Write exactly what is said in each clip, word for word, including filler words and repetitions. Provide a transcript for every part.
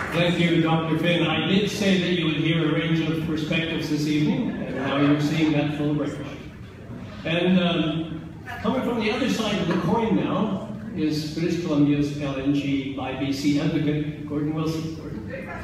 Thank you, Doctor Finn. I did say that you would hear a range of perspectives this evening, and now you're seeing that full range. And um, coming from the other side of the coin now is British Columbia's L N G I B C advocate, Gordon Wilson. Gordon,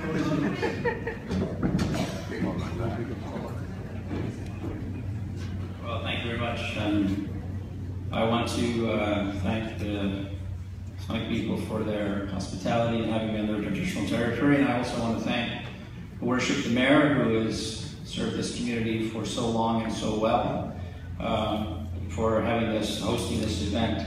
well, thank you very much. Um, I want to uh, thank the thank people for their hospitality and having me on their traditional territory, and I also want to thank the Worship the Mayor, who has served this community for so long and so well, uh, for having this, hosting this event.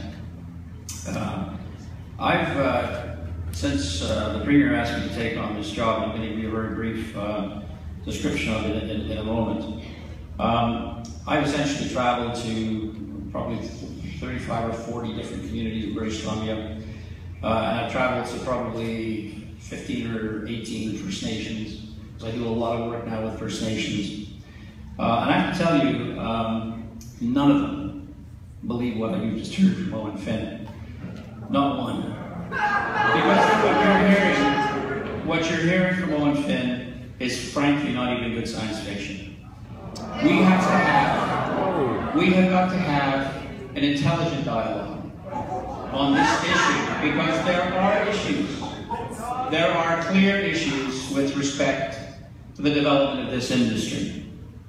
Uh, I've, uh, since uh, the Premier asked me to take on this job, I'm going to give you a very brief uh, description of it in, in, in a moment. Um, I've essentially traveled to probably thirty-five or forty different communities in British Columbia. Uh, and I've traveled to probably fifteen or eighteen First Nations, because I do a lot of work now with First Nations. Uh, and I have to tell you, um, none of them believe what you just heard from Owen Finn. Not one. Because what you're hearing, what you're hearing from Owen Finn is frankly not even good science fiction. We have to have, we have got to have an intelligent dialogue on this issue, because there are issues. There are clear issues with respect to the development of this industry.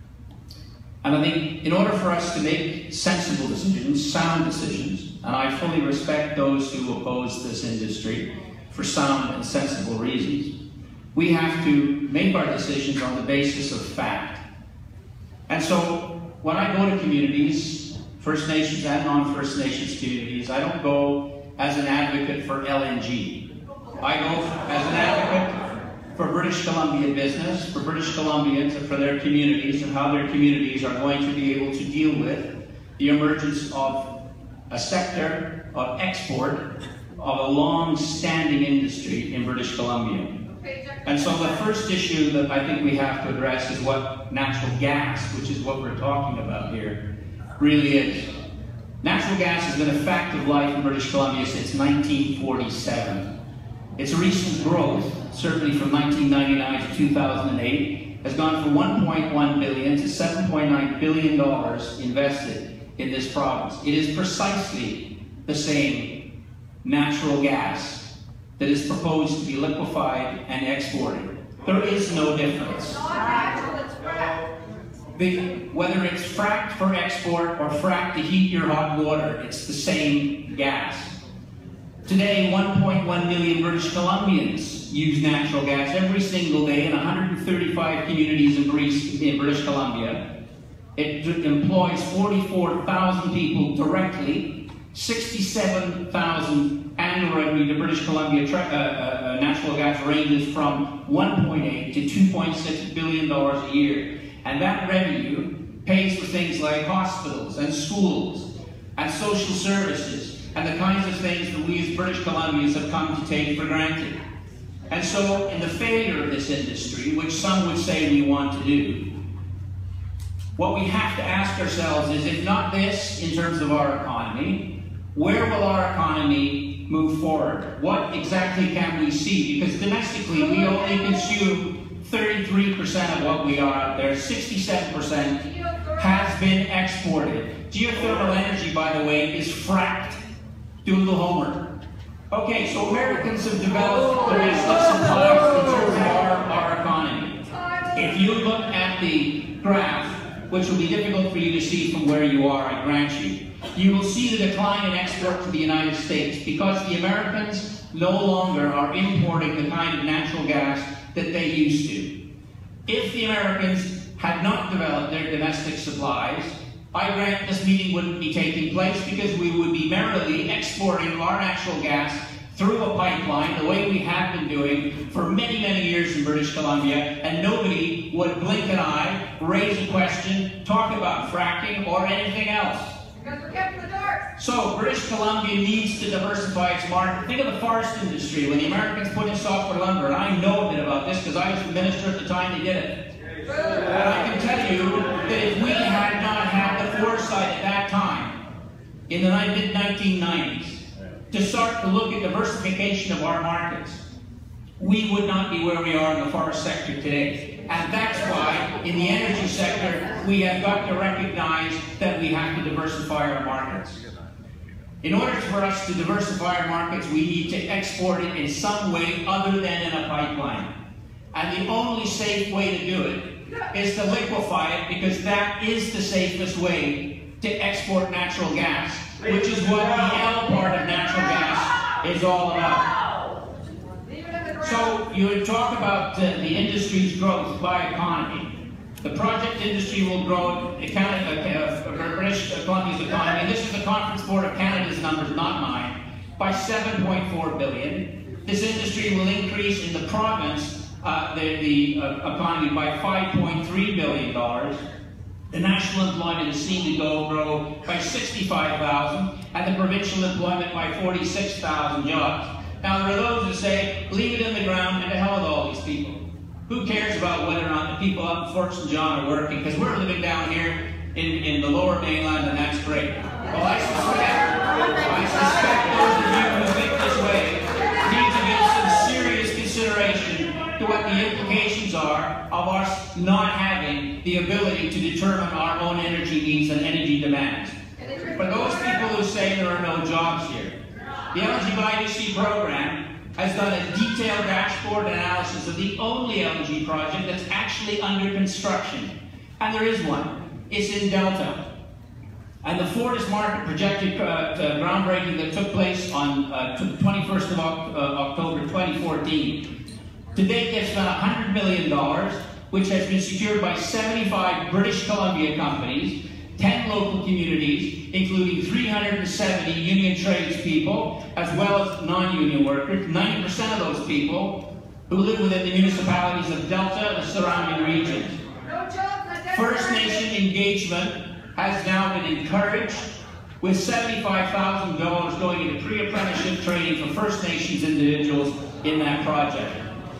And I think in order for us to make sensible decisions, sound decisions, and I fully respect those who oppose this industry for sound and sensible reasons, we have to make our decisions on the basis of fact. And so when I go to communities, First Nations and non-First Nations communities, I don't go as an advocate for L N G. I go as an advocate for British Columbia business, for British Columbians and for their communities, and how their communities are going to be able to deal with the emergence of a sector of export of a long-standing industry in British Columbia. And so the first issue that I think we have to address is what natural gas, which is what we're talking about here, really is. Natural gas has been a fact of life in British Columbia since nineteen forty-seven. Its recent growth, certainly from nineteen ninety-nine to two thousand eight, has gone from one point one billion dollars to seven point nine billion dollars invested in this province. It is precisely the same natural gas that is proposed to be liquefied and exported. There is no difference. The, whether it's fracked for export or fracked to heat your hot water, it's the same gas. Today, one point one million British Columbians use natural gas every single day in one hundred thirty-five communities in British, in British Columbia. It employs forty-four thousand people directly, sixty-seven thousand annual revenue to British Columbia uh, uh, natural gas ranges from one point eight to two point six billion dollars a year. And that revenue pays for things like hospitals and schools and social services and the kinds of things that we as British Columbians have come to take for granted. And so, in the failure of this industry, which some would say we want to do, what we have to ask ourselves is, if not this, in terms of our economy, where will our economy move forward? What exactly can we see? Because domestically, we only consume thirty-three percent of what we are out there. sixty-seven percent has been exported. Geothermal energy, by the way, is fracked. Do a little homework. Okay, so Americans have developed the rest of supplies in terms of our, our economy. If you look at the graph, which will be difficult for you to see from where you are, I grant you, you will see the decline in export to the United States, because the Americans no longer are importing the kind of natural gas that they used to. If the Americans had not developed their domestic supplies, I grant this meeting wouldn't be taking place, because we would be merrily exporting our natural gas through a pipeline, the way we have been doing for many, many years in British Columbia, and nobody would blink an eye, raise a question, talk about fracking or anything else. Because we're kept in the dark. So British Columbia needs to diversify its market. Think of the forest industry. When the Americans put in softwood lumber, and I know a bit about this because I was the minister at the time they did it. And I can tell you that if we had not had the foresight at that time, in the mid nineteen nineties, to start to look at diversification of our markets, we would not be where we are in the forest sector today. And that's why, in the energy sector, we have got to recognize that we have to diversify our markets. In order for us to diversify our markets, we need to export it in some way other than in a pipeline. And the only safe way to do it is to liquefy it, because that is the safest way to export natural gas, which is what the L part of natural gas is all about. So you would talk about uh, the industry's growth by economy. The project industry will grow, Canada, uh, British Columbia's economy, and this is the Conference Board of Canada's numbers, not mine, by seven point four billion. This industry will increase in the province Uh, the, the uh, economy by five point three billion dollars. The national employment is seen to go grow by sixty-five thousand, and the provincial employment by forty-six thousand jobs. Now, there are those who say, leave it in the ground and to hell with all these people. Who cares about whether or not the people up in Fort Saint John are working? Because we're living down here in, in the lower mainland, and that's great. Well, I suspect, I suspect those of you who think this way need to give some serious consideration to what the implications are of us not having the ability to determine our own energy needs and energy demands. For those people who say there are no jobs here, the L N G by I D C program has done a detailed dashboard analysis of the only L N G project that's actually under construction. And there is one. It's in Delta. And the Fortis market projected uh, groundbreaking that took place on uh, twenty-first of October twenty fourteen. To date, they've spent one hundred million dollars, which has been secured by seventy-five British Columbia companies, ten local communities, including three hundred seventy union tradespeople, as well as non-union workers, ninety percent of those people who live within the municipalities of Delta and the surrounding regions. First Nation engagement has now been encouraged, with seventy-five thousand dollars going into pre-apprenticeship training for First Nations individuals in that project.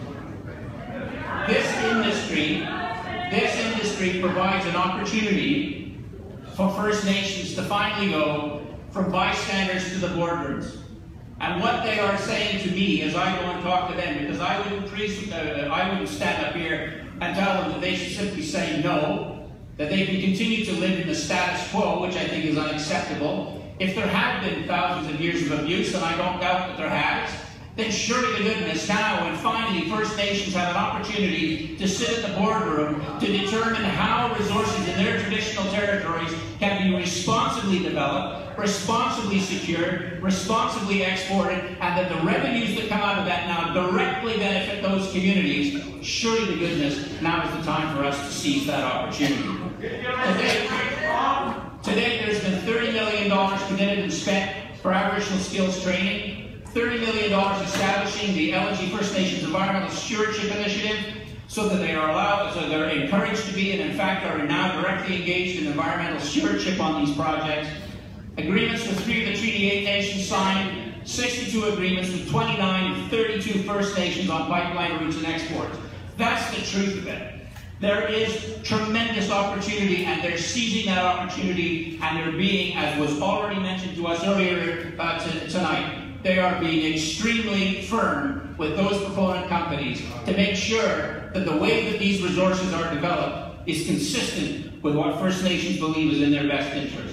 This industry, this industry provides an opportunity for First Nations to finally go from bystanders to the boardrooms. And what they are saying to me as I go and talk to them, because I wouldn't, uh, I wouldn't stand up here and tell them that they should simply say no, that they can continue to live in the status quo, which I think is unacceptable. If there have been thousands of years of abuse, and I don't doubt that there has, then surely to goodness now, when finally First Nations have an opportunity to sit at the boardroom to determine how resources in their traditional territories can be responsibly developed, responsibly secured, responsibly exported, and that the revenues that come out of that now directly benefit those communities, surely to goodness, now is the time for us to seize that opportunity. Today, today there's been thirty million dollars committed and spent for Aboriginal skills training, thirty million dollars establishing the L N G First Nations Environmental Stewardship Initiative, so that they are allowed, so they're encouraged to be, and in fact are now directly engaged in environmental stewardship on these projects. Agreements with three of the Treaty eight nations signed, sixty-two agreements with twenty-nine and thirty-two First Nations on pipeline routes and exports. That's the truth of it. There is tremendous opportunity, and they're seizing that opportunity, and they're being, as was already mentioned to us earlier uh, tonight, they are being extremely firm with those proponent companies to make sure that the way that these resources are developed is consistent with what First Nations believe is in their best interest.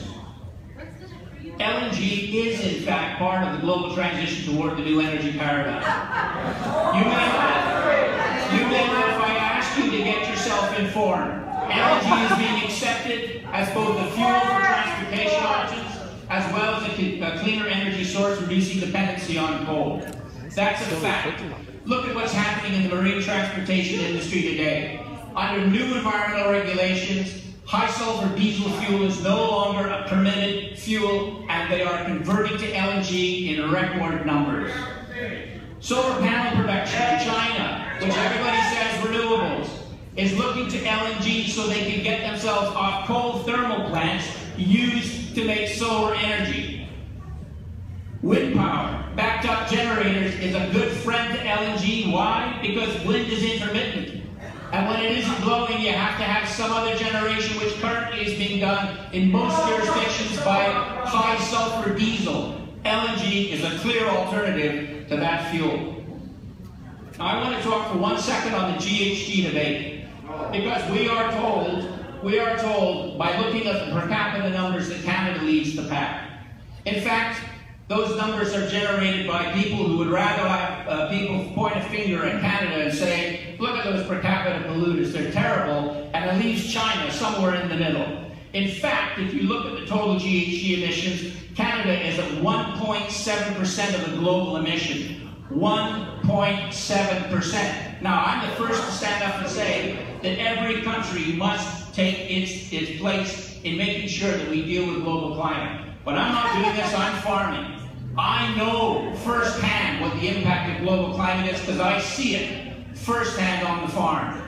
L N G is, in fact, part of the global transition toward the new energy paradigm. You may laugh, you may laugh, I ask you to get yourself informed. L N G is being accepted as both a fuel for transportation options, as well as a, a cleaner energy source, reducing dependency on coal. That's a fact. Look at what's happening in the marine transportation industry today. Under new environmental regulations, high sulfur diesel fuel is no longer a permitted fuel, and they are converting to L N G in record numbers. Solar panel production in China, which everybody says renewables, is looking to L N G so they can get themselves off coal thermal plants used to make solar energy. Wind power, backed up generators, is a good friend to L N G. Why? Because wind is intermittent. And when it isn't blowing, you have to have some other generation, which currently is being done in most jurisdictions by high sulfur diesel. L N G is a clear alternative to that fuel. Now I want to talk for one second on the G H G debate, because we are told, we are told by looking at the per capita numbers that Canada leads the pack. In fact, those numbers are generated by people who would rather have uh, people point a finger at Canada and say, look at those per capita polluters, they're terrible, and it leaves China somewhere in the middle. In fact, if you look at the total G H G emissions, Canada is at one point seven percent of the global emission. one point seven percent. Now, I'm the first to stand up and say that every country must take its, its place in making sure that we deal with global climate. But I'm not doing this, I'm farming. I know firsthand what the impact of global climate is because I see it firsthand on the farm.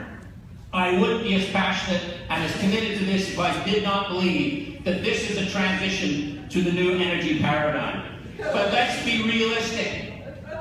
I wouldn't be as passionate and as committed to this if I did not believe that this is a transition to the new energy paradigm. But let's be realistic.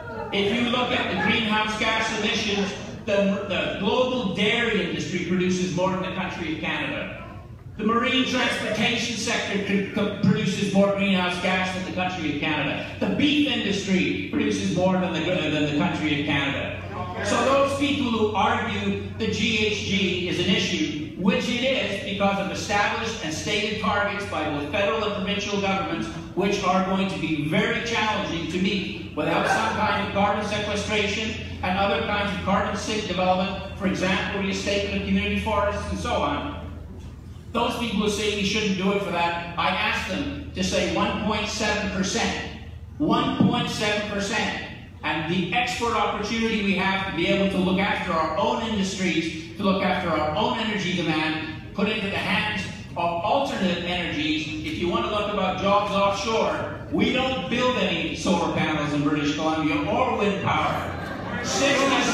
If you look at the greenhouse gas emissions, the, the global dairy industry produces more than the country of Canada. The marine transportation sector produces more greenhouse gas than the country of Canada. The beef industry produces more than the, than the country of Canada. So those people who argue the G H G is an issue, which it is because of established and stated targets by both federal and provincial governments, which are going to be very challenging to meet without some kind of carbon sequestration and other kinds of carbon sink development, for example, restatement of community forests and so on. Those people who say we shouldn't do it for that, I ask them to say one point seven percent. one point seven percent. And the export opportunity we have to be able to look after our own industries, to look after our own energy demand, put into the hands of alternate energies. If you want to look about jobs offshore, we don't build any solar panels in British Columbia or wind power. sixty-six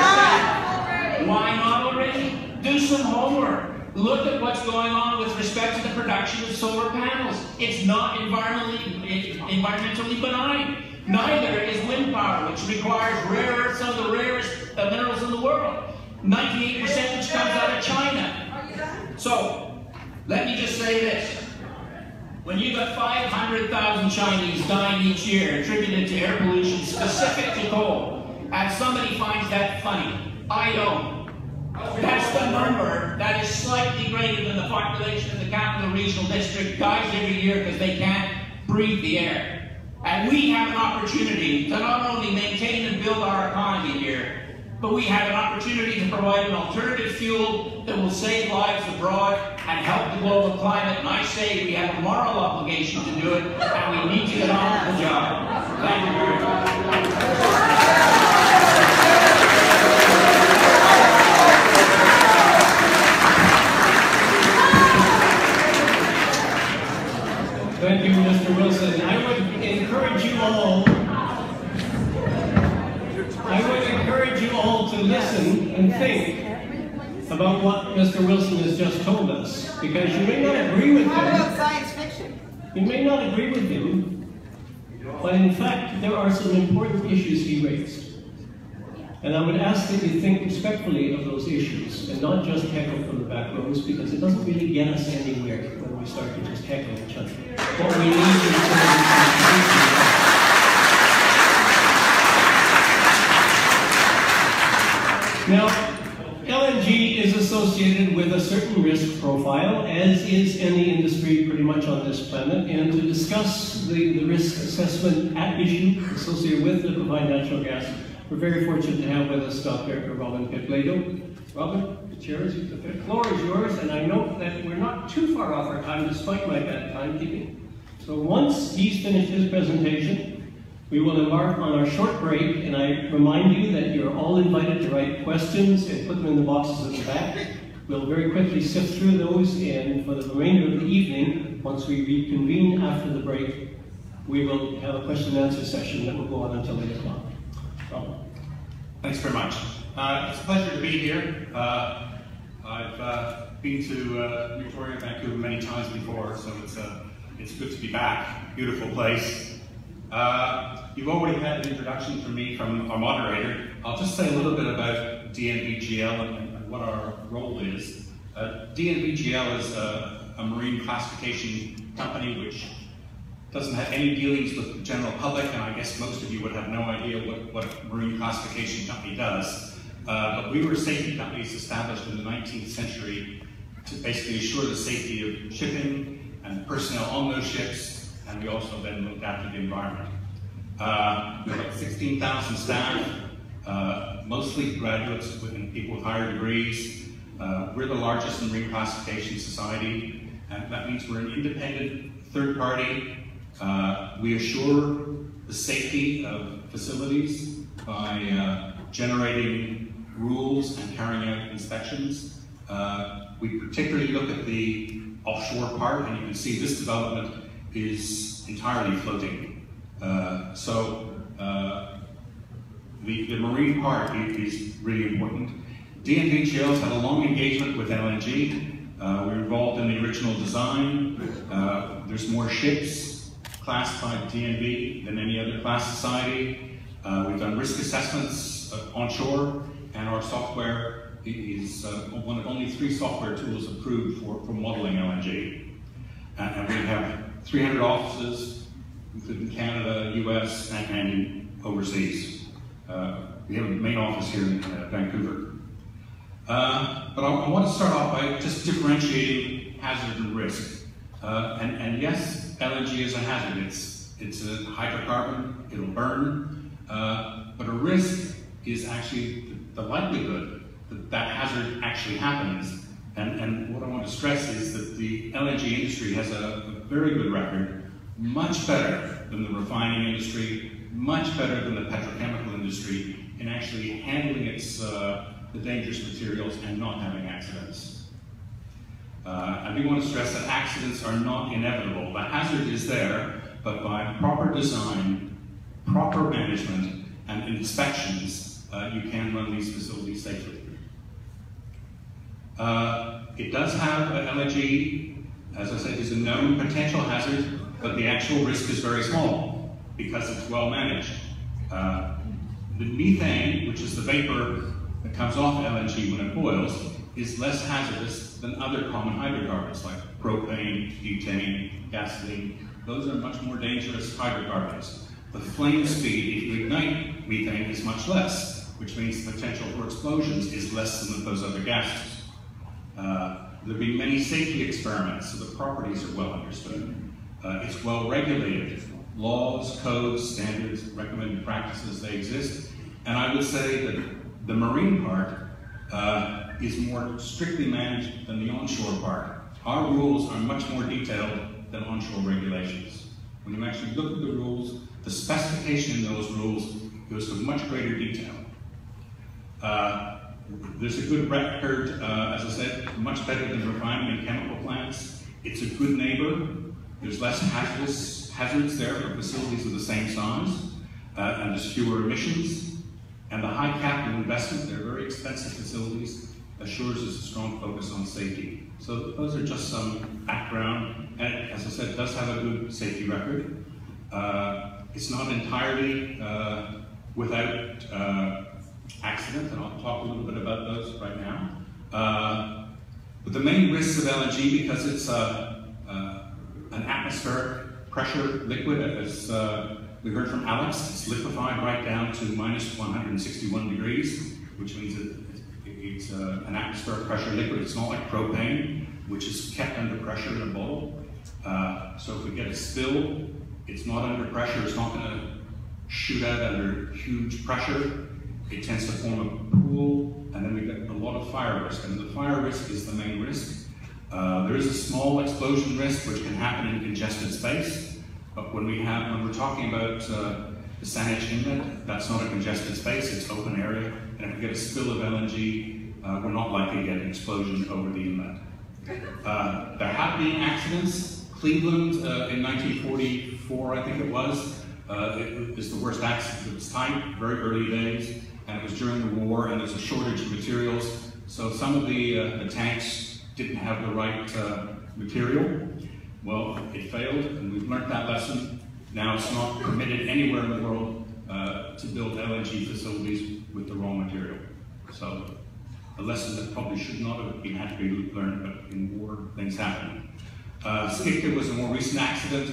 percent. Why not already? Do some homework. Look at what's going on with respect to the production of solar panels. It's not environmentally, environmentally benign. Neither is wind power, which requires rare earths, some of the rarest uh, minerals in the world. ninety-eight percent which comes out of China. So, let me just say this. When you've got five hundred thousand Chinese dying each year attributed to air pollution specific to coal, and somebody finds that funny, I don't. That's the number that is slightly greater than the population of the Capital Regional District dies every year because they can't breathe the air. And we have an opportunity to not only maintain and build our economy here, but we have an opportunity to provide an alternative fuel that will save lives abroad and help the global climate. And I say we have a moral obligation to do it, and we need to get on with the job. Thank you very much. Thank you, Mister Wilson. I would encourage you all, I would encourage you all to listen and think about what Mister Wilson has just told us, because you may not agree with him. How about science fiction? You may not agree with him, but in fact, there are some important issues he raised. And I would ask that you think respectfully of those issues and not just heckle from the back rows, because it doesn't really get us anywhere when we start to just heckle each other. What we need is now, L N G is associated with a certain risk profile, as is any industry pretty much on this planet, and to discuss the, the risk assessment at issue associated with liquefied natural gas, we're very fortunate to have with us Doctor Robin Pitblado. Robin, the chair is, the floor is yours, and I note that we're not too far off our time despite my bad timekeeping. So once he's finished his presentation, we will embark on our short break, and I remind you that you're all invited to write questions and put them in the boxes at the back. We'll very quickly sift through those, and for the remainder of the evening, once we reconvene after the break, we will have a question and answer session that will go on until eight o'clock. Thanks very much. Uh, it's a pleasure to be here. Uh, I've uh, been to uh, Victoria and Vancouver many times before, so it's, uh, it's good to be back. Beautiful place. Uh, you've already had an introduction from me from our moderator. I'll just say a little bit about D N V G L and, and what our role is. Uh, D N V G L is a, a marine classification company which doesn't have any dealings with the general public, and I guess most of you would have no idea what, what a marine classification company does. Uh, but we were safety companies established in the nineteenth century to basically assure the safety of shipping and personnel on those ships, and we also then looked after the environment. Uh, we have like sixteen thousand staff, uh, mostly graduates and people with higher degrees. Uh, we're the largest marine classification society, and that means we're an independent third party. Uh, we assure the safety of facilities by uh, generating rules and carrying out inspections. Uh, we particularly look at the offshore part, and you can see this development is entirely floating. Uh, so uh, the, the marine part is really important. D and V Shales had a long engagement with L N G. Uh, we're involved in the original design. Uh, there's more ships classified D and V than any other class society. Uh, we've done risk assessments uh, onshore, and our software is uh, one of only three software tools approved for, for modeling L N G. And, and we have three hundred offices, including Canada, U S, and, and overseas. Uh, we have a main office here in uh, Vancouver. Uh, but I, I want to start off by just differentiating hazard and risk. Uh, and, and yes, L N G is a hazard. It's, it's a hydrocarbon, it'll burn. Uh, but a risk is actually the, the likelihood that that hazard actually happens. And, and what I want to stress is that the L N G industry has a, a very good record, much better than the refining industry, much better than the petrochemical industry in actually handling its uh, the dangerous materials and not having accidents. Uh, and we want to stress that accidents are not inevitable. The hazard is there, but by proper design, proper management, and inspections, uh, you can run these facilities safely. Uh, it does have uh, L N G, as I said, is a known potential hazard, but the actual risk is very small because it's well managed. Uh, the methane, which is the vapor that comes off L N G when it boils, is less hazardous than other common hydrocarbons like propane, butane, gasoline. Those are much more dangerous hydrocarbons. The flame speed, if you ignite methane, is much less, which means the potential for explosions is less than those other gases. Uh, there have been many safety experiments, so the properties are well understood. Uh, it's well regulated. Laws, codes, standards, recommended practices, they exist. And I would say that the marine part uh, is more strictly managed than the onshore part. Our rules are much more detailed than onshore regulations. When you actually look at the rules, the specification in those rules goes to much greater detail. Uh, there's a good record, uh, as I said, much better than refining and chemical plants. It's a good neighbor. There's less hazardous hazards there for facilities of the same size, uh, and there's fewer emissions. And the high capital investment, they're very expensive facilities, assures us a strong focus on safety. So those are just some background, and it, as I said, it does have a good safety record. Uh, it's not entirely uh, without uh, accident, and I'll talk a little bit about those right now. Uh, but the main risks of L N G, because it's uh, uh, an atmospheric pressure liquid, as uh, we heard from Alex, it's liquefied right down to minus one hundred sixty-one degrees, which means that it's uh, an atmospheric pressure liquid. It's not like propane, which is kept under pressure in a bottle. Uh, so if we get a spill, it's not under pressure. It's not going to shoot out under huge pressure. It tends to form a pool, and then we get a lot of fire risk. And the fire risk is the main risk. Uh, there is a small explosion risk, which can happen in congested space. But when we have, when we're talking about uh, the Saanich Inlet, that's not a congested space, it's open area. And if we get a spill of L N G, uh, we're not likely to get an explosion over the inlet. Uh, there have been accidents. Cleveland uh, in nineteen forty-four, I think it was, uh, it was the worst accident. It was tight, very early days, and it was during the war, and there's a shortage of materials. So some of the, uh, the tanks didn't have the right uh, material. Well, it failed, and we've learned that lesson. Now it's not permitted anywhere in the world uh, to build L N G facilities with the raw material. So a lesson that probably should not have been had to be learned, but in war, things happen. Uh, Skipton was a more recent accident.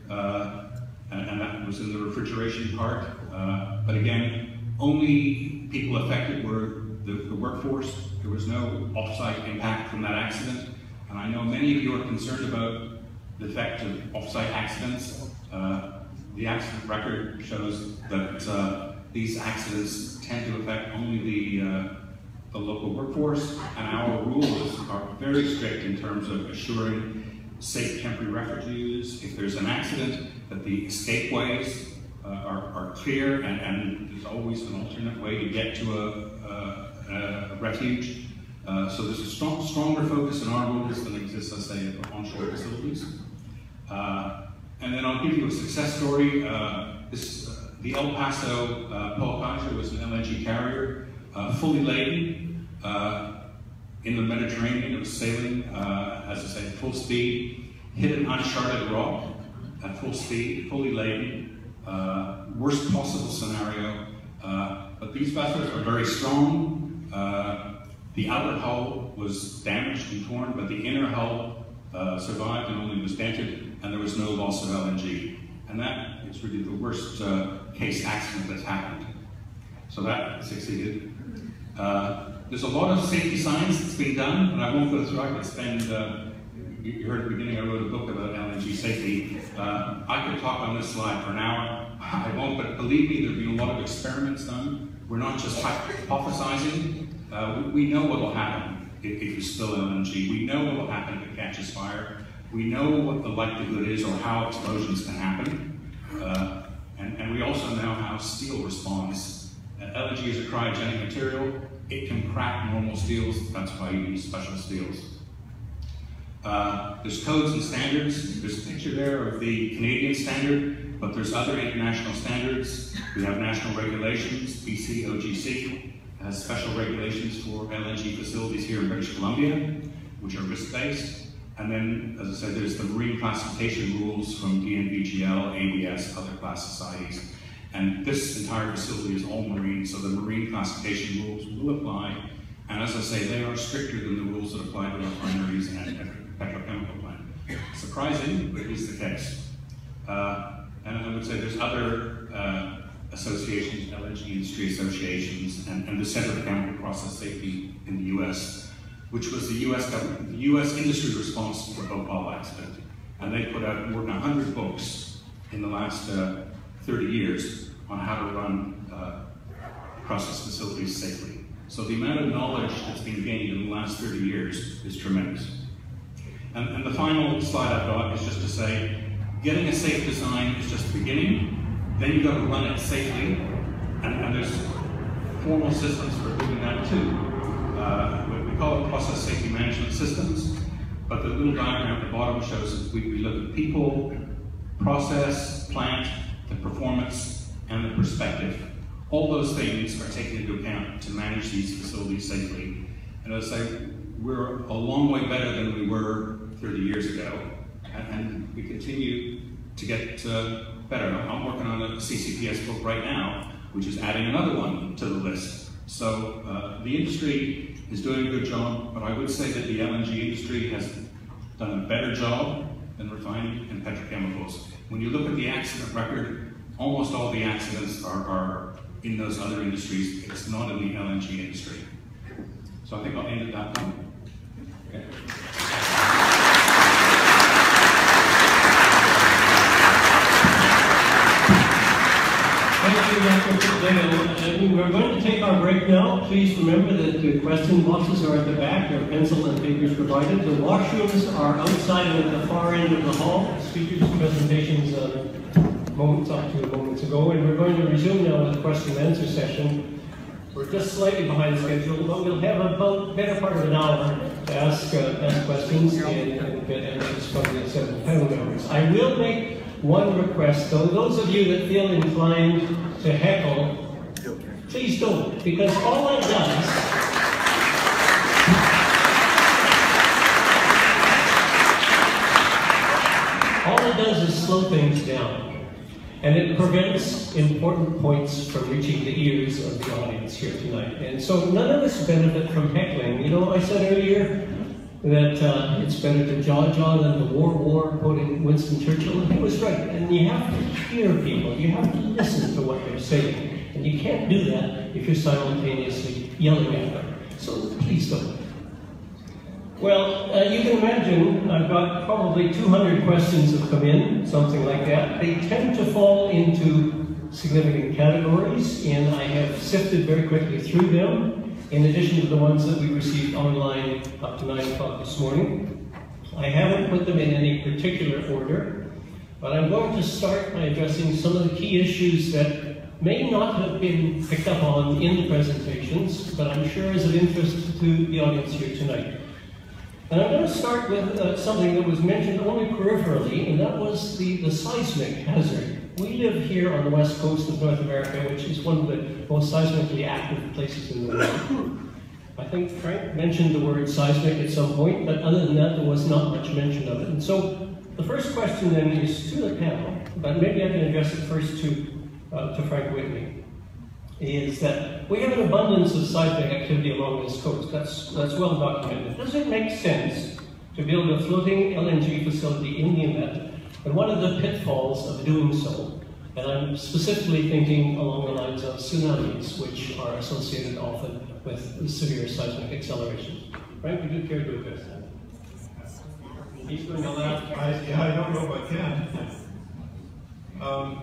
uh, and, and that was in the refrigeration part. Uh, but again, only people affected were the, the workforce. There was no off-site impact from that accident. And I know many of you are concerned about the effect of off-site accidents. Uh, the accident record shows that uh, these accidents tend to affect only the, uh, the local workforce, and our rules are very strict in terms of assuring safe temporary refuge use. If there's an accident, that the escape ways uh, are, are clear, and, and there's always an alternate way to get to a, a, a refuge. Uh, so there's a strong, stronger focus in our rules than exists, let's say, at onshore facilities. Uh, and then I'll give you a success story. Uh, this, uh, the El Paso uh, Paul Kaiser was an L N G carrier, uh, fully laden uh, in the Mediterranean. It was sailing, uh, as I say, full speed, hit an uncharted rock at full speed, fully laden. Uh, worst possible scenario. Uh, but these vessels are very strong. Uh, the outer hull was damaged and torn, but the inner hull uh, survived and only was dented, and there was no loss of L N G. And that is really the worst uh, case accident that's happened. So that succeeded. Uh, there's a lot of safety science that's being done, and I won't go through. I could spend, uh, you heard at the beginning I wrote a book about L N G safety. Uh, I could talk on this slide for an hour. I won't, but believe me, there have been a lot of experiments done. We're not just hypothesizing. Uh, we, we know what will happen if, if you spill L N G. We know what will happen if it catches fire. We know what the likelihood is or how explosions can happen. Uh, and, and we also know how steel responds. Uh, L N G is a cryogenic material. It can crack normal steels. That's why you use special steels. Uh, there's codes and standards. There's a picture there of the Canadian standard, but there's other international standards. We have national regulations. B C O G C has special regulations for L N G facilities here in British Columbia, which are risk-based. And then, as I said, there's the marine classification rules from D N V G L, A B S, other class societies. And this entire facility is all marine, so the marine classification rules will apply. And as I say, they are stricter than the rules that apply to refineries and petrochemical plant. Surprising, but it is the case. Uh, and I would say there's other uh, associations, L N G industry associations, and, and the Center for Chemical Process Safety in the U S, which was the U S government, the U S industry response to the Bhopal accident. And they put out more than one hundred books in the last uh, thirty years on how to run uh, process facilities safely. So the amount of knowledge that's been gained in the last thirty years is tremendous. And, and the final slide I've got is just to say, getting a safe design is just the beginning. Then you've got to run it safely, and, and there's formal systems for doing that too. Uh, we call it process safety management systems, but the little diagram at the bottom shows that we, we look at people, process, plant, the performance, and the perspective. All those things are taken into account to manage these facilities safely. And as I say, we're a long way better than we were thirty years ago, and, and we continue to get uh, better. I'm working on a C C P S book right now, which is adding another one to the list. So uh, the industry is doing a good job, but I would say that the L N G industry has done a better job than refining and petrochemicals. When you look at the accident record, almost all the accidents are, are in those other industries. It's not in the L N G industry. So I think I'll end at that point. Okay. Thank you, We're going to take our break now. Please remember that the question boxes are at the back. There are pencil and papers provided. The washrooms are outside and at the far end of the hall. Speakers' presentations uh, moments up to moments ago. And we're going to resume now with the question and answer session. We're just slightly behind schedule, but we'll have about better part of an hour to ask, uh, ask questions and, and get answers from the seven panel members. I will make one request, though. Those of you that feel inclined to heckle, please don't, because all it does all it does is slow things down. And it prevents important points from reaching the ears of the audience here tonight. And so none of us benefit from heckling. You know, I said earlier, that uh, it's better to jaw-jaw than to war-war, quoting Winston Churchill, and he was right. And you have to hear people, you have to listen to what they're saying, and you can't do that if you're simultaneously yelling at them. So please don't. Well, uh, you can imagine I've got probably two hundred questions that come in, something like that. They tend to fall into significant categories, and I have sifted very quickly through them, in addition to the ones that we received online up to nine o'clock this morning. I haven't put them in any particular order, but I'm going to start by addressing some of the key issues that may not have been picked up on in the presentations, but I'm sure is of interest to the audience here tonight. And I'm going to start with uh, something that was mentioned only peripherally, and that was the, the seismic hazard. We live here on the west coast of North America, which is one of the most seismically active places in the world. I think Frank mentioned the word seismic at some point, but other than that, there was not much mention of it. And so the first question then is to the panel, but maybe I can address it first to, uh, to Frank Whitney, is that we have an abundance of seismic activity along this coast. That's, that's well documented. Does it make sense to build a floating L N G facility in the inlet? And one of the pitfalls of doing so, and I'm specifically thinking along the lines of tsunamis, which are associated often with severe seismic acceleration. Frank, would you care to address that? He's going to laugh. I, yeah, I don't know if I can. Um,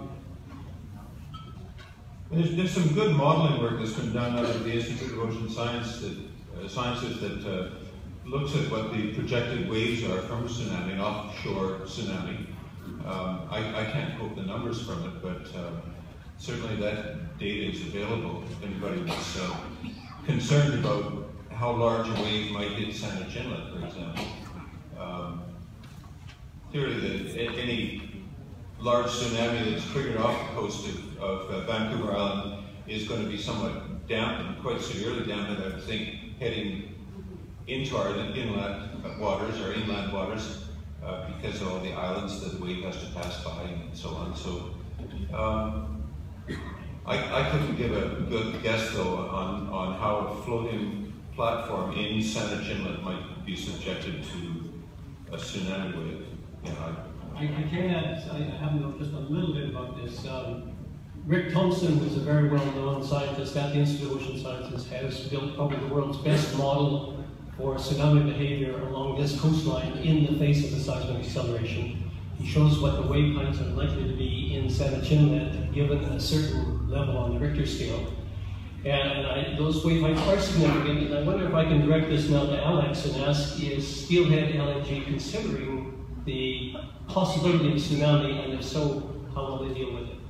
There's, there's some good modeling work that's been done out of the Institute of Ocean Science that, uh, Sciences that uh, looks at what the projected waves are from a tsunami, an offshore tsunami. Um, I, I can't quote the numbers from it, but uh, certainly that data is available if anybody was uh, concerned about how large a wave might hit Saanich Inlet, for example. Um, clearly, that any large tsunami that's triggered off the coast of, of uh, Vancouver Island is going to be somewhat dampened, quite severely dampened, I would think, heading into our inland waters, our inland waters, uh, because of all the islands that the wave has to pass by and so on. So um, I, I couldn't give a good guess, though, on, on how a floating platform in Saanich Inlet might be subjected to a tsunami wave. You know, I, I can add, I have known just a little bit about this. Um, Rick Thompson, who's a very well-known scientist at the Institute of Ocean Sciences, has built probably the world's best model for tsunami behavior along this coastline in the face of the seismic acceleration. He shows what the wave heights are likely to be in Saanich Inlet given a certain level on the Richter scale. And I, those wave heights are significant, and I wonder if I can direct this now to Alex and ask, is Steelhead L N G considering the possibility of tsunami, and if so, how will they deal with it?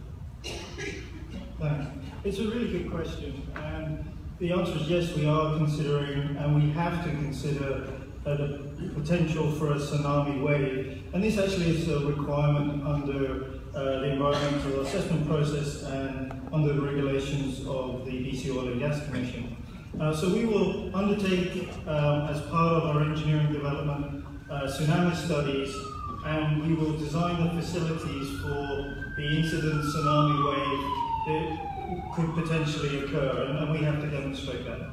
Thanks. It's a really good question. And the answer is yes, we are considering, and we have to consider uh, the potential for a tsunami wave. And this actually is a requirement under uh, the environmental assessment process and under the regulations of the B C Oil and Gas Commission. Uh, so we will undertake, um, as part of our engineering development, uh, tsunami studies, and we will design the facilities for the incident tsunami wave that could potentially occur, and, and we have to demonstrate that.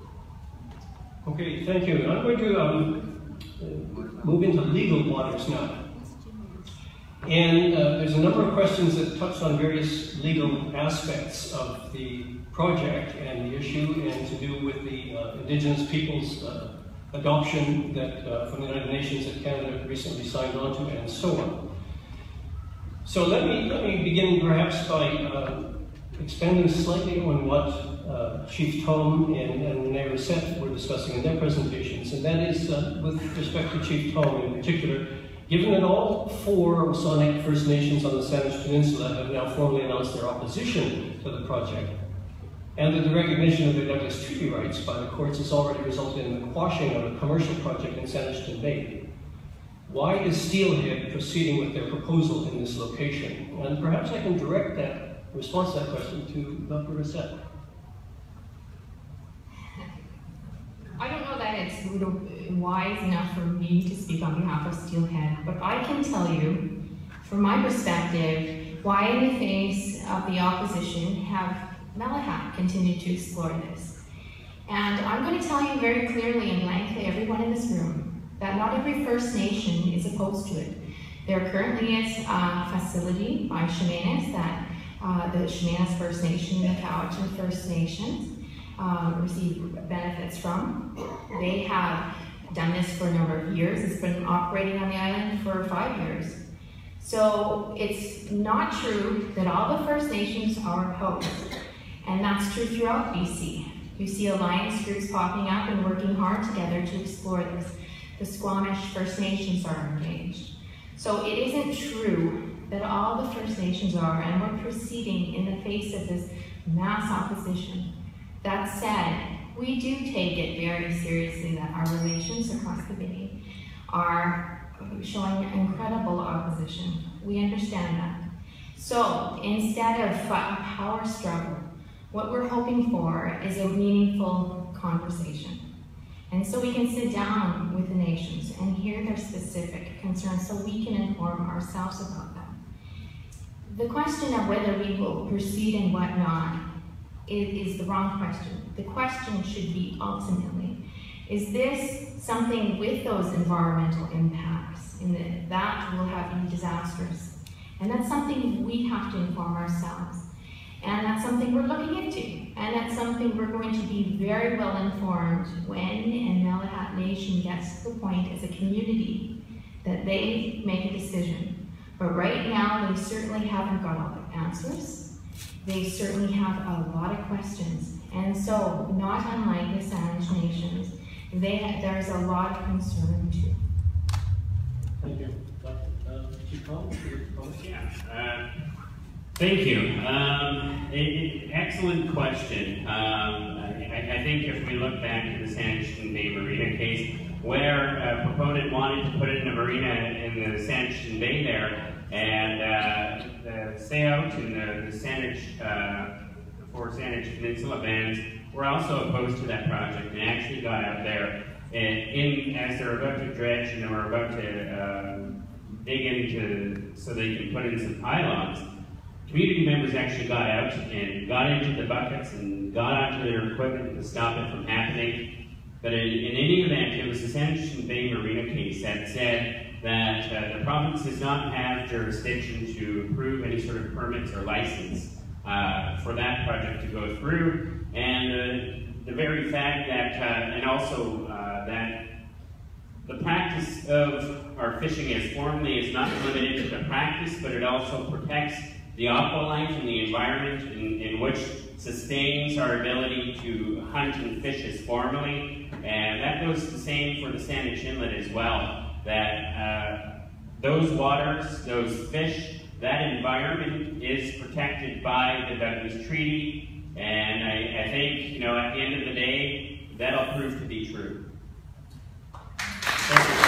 Okay, thank you. I'm going to um, move into legal waters now. And uh, there's a number of questions that touch on various legal aspects of the project and the issue, and to do with the uh, Indigenous peoples' uh, adoption that uh, from the United Nations that Canada recently signed on to, and so on. So let me let me begin perhaps by uh, expanding slightly on what uh, Chief Tom and, and Renee Rousset were discussing in their presentations, and that is uh, with respect to Chief Tom in particular. Given that all four Wasanic First Nations on the Saanich Peninsula have now formally announced their opposition to the project, and that the recognition of their Douglas Treaty rights by the courts has already resulted in the quashing of a commercial project in Saanich Bay, why is Steelhead proceeding with their proposal in this location? And perhaps I can direct that response to that question to Doctor Rousset. I don't know that it's wise enough for me to speak on behalf of Steelhead, but I can tell you, from my perspective, why in the face of the opposition have Malahat continued to explore this. And I'm going to tell you very clearly and blankly, everyone in this room, that not every First Nation is opposed to it. There currently is a facility by Chemainus that uh, the Chemainus First Nation and the Cowichan First Nations uh, receive benefits from. They have done this for a number of years. It's been operating on the island for five years. So it's not true that all the First Nations are opposed. And that's true throughout B C. You see alliance groups popping up and working hard together to explore this. The Squamish First Nations are engaged. So it isn't true that all the First Nations are, and we're proceeding in the face of this mass opposition. That said, we do take it very seriously that our relations across the Bay are showing incredible opposition. We understand that. So instead of a power struggle, what we're hoping for is a meaningful conversation. And so we can sit down with the nations and hear their specific concerns so we can inform ourselves about them. The question of whether we will proceed and whatnot is, is the wrong question. The question should be ultimately, is this something with those environmental impacts in the, that will have be disastrous? And that's something we have to inform ourselves. And that's something we're looking into. And that's something we're going to be very well informed when and Malahat Nation gets to the point as a community that they make a decision. But right now, they certainly haven't got all the answers. They certainly have a lot of questions. And so, not unlike the Sandwich Nations, they, there's a lot of concern too. Thank you. Uh, yeah. Uh, Thank you. Um, it, it, excellent question. Um, I, I think if we look back to the Sandwich Bay Marina case, where a proponent wanted to put in a marina in the Sandwich Bay there, and uh, the Sayout and the, the Sandwich, uh, the four Sandwich Peninsula bands were also opposed to that project and actually got out there and in as they're about to dredge and they were about to uh, dig into so they can put in some pylons. Community members actually got out and got into the buckets and got onto their equipment to stop it from happening. But in, in any event, it was the Sandwich Bay Marina case that said that uh, the province does not have jurisdiction to approve any sort of permits or license uh, for that project to go through. And uh, the very fact that, uh, and also uh, that the practice of our fishing as formally is not limited to the practice, but it also protects the aqua life and the environment in, in which sustains our ability to hunt and fish as formally. And that goes the same for the Sandwich Inlet as well, that uh, those waters, those fish, that environment is protected by the Douglas Treaty. And I, I think, you know, at the end of the day, that'll prove to be true. Thank you.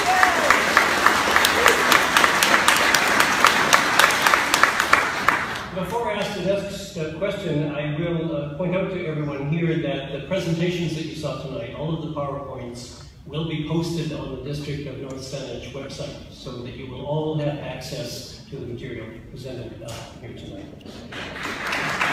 Before I ask the next uh, question, I will uh, point out to everyone here that the presentations that you saw tonight, all of the PowerPoints, will be posted on the District of North Sandwich website so that you will all have access to the material presented uh, here tonight.